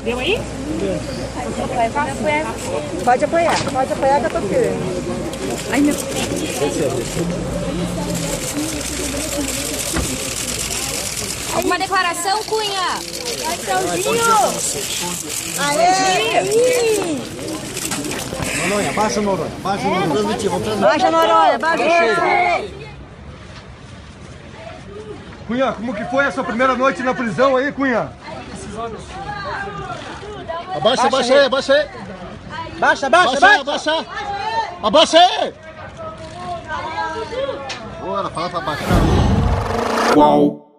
Deu aí? Pode apoiar que eu tô firme. Ai, meu. Alguma declaração, Cunha? Aê! Noronha, baixa Noronha, baixa Noronha. Baixa, Noronha, baixa. Cunha, como que foi essa primeira noite na prisão aí, Cunha? Abaixa, abaixa aí, abaixa aí. Baixa. Abaixa. Abaixa aí. Bora, fala pra baixar. Qual?